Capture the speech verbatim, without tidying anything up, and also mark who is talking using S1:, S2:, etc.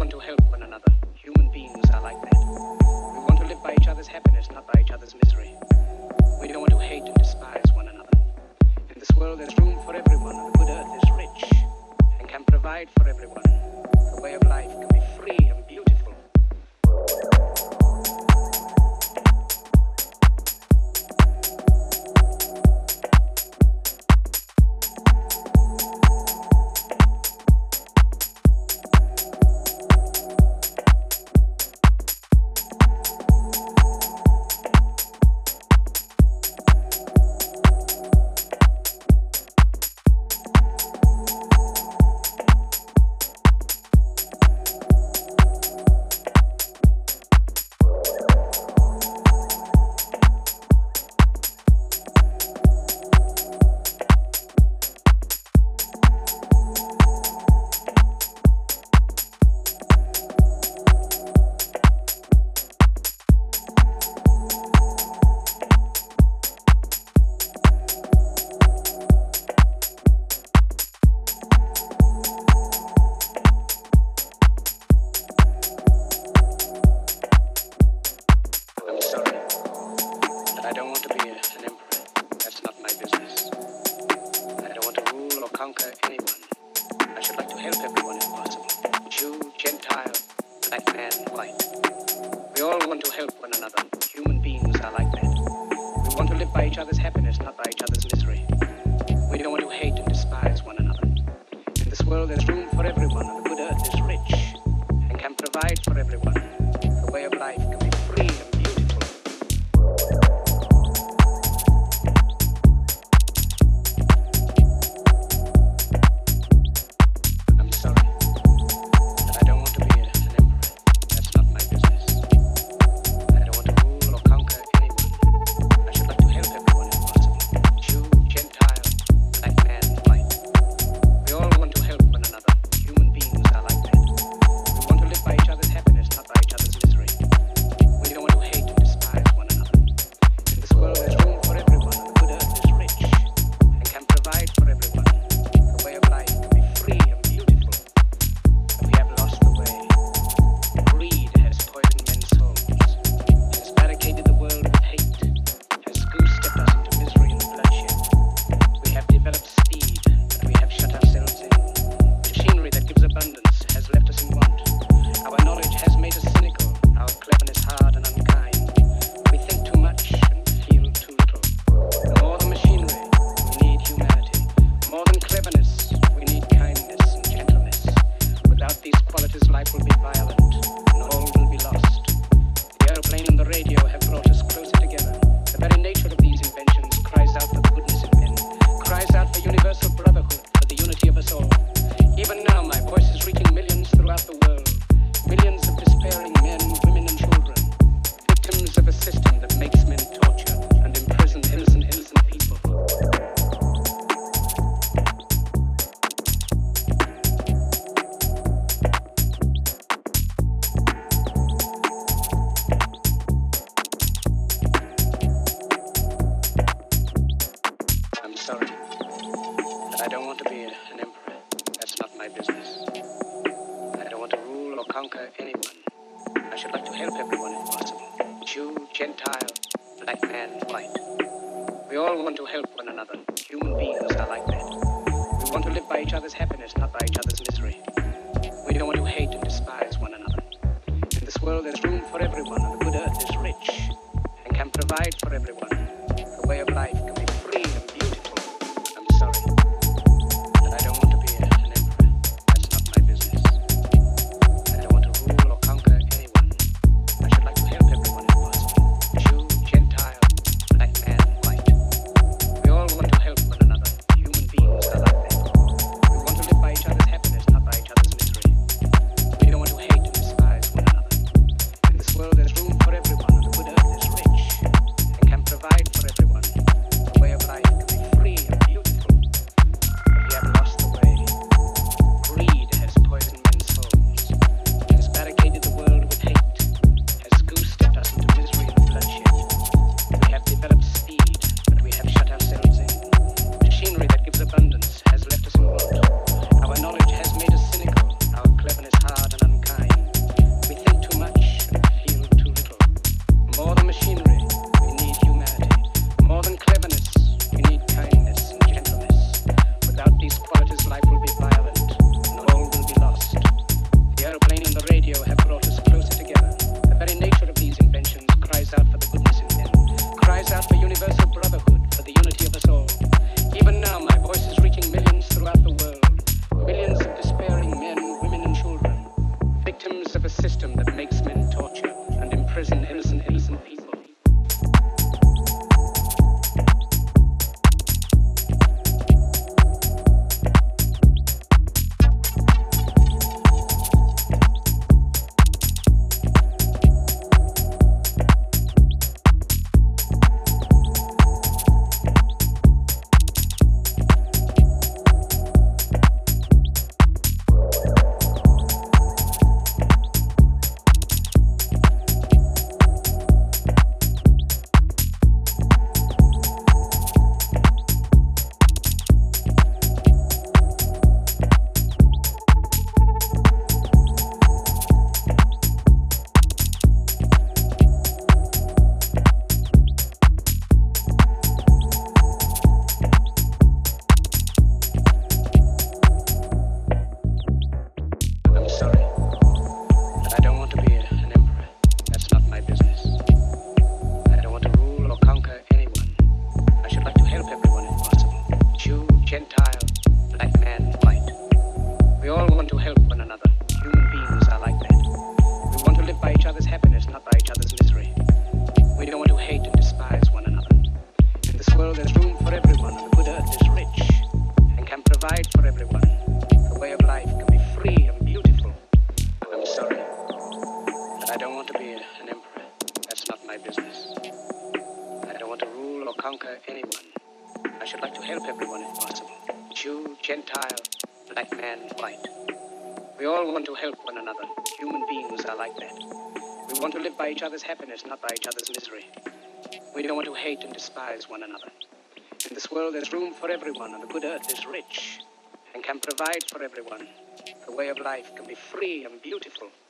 S1: want to help one another. Human beings are like that. We want to live by each other's happiness, not by each other's misery. We don't want to hate and despise one another. In this world there's room for everyone, and the good earth is rich and can provide for everyone. The way of life can be free and beautiful.
S2: We don't
S1: system that makes men torture and imprison innocent, innocent people. I'm sorry, but I don't want to be an emperor. That's not my business. I don't want to rule or conquer anyone. I should like to help everyone if possible. Jew, Gentile, black man, white. We all want to help one another. Human beings are like that. We want to live by each other's happiness, not by each other's misery. We don't want to hate and despise one another. In this world there's room for everyone, and the good earth is rich and can provide for everyone. The way of life can be free and beautiful. I'm sorry, but I don't want to be an emperor. That's not my business. I don't want to rule or conquer anyone. I should like to help everyone if possible. Jew, Gentile, black man, white. We all want to help one another. Human beings are like that. We want to live by each other's happiness, not by each other's misery. We don't want to hate and despise one another. In this world there's room for everyone, and the good earth is rich and can provide for everyone. The way of life can be free and beautiful.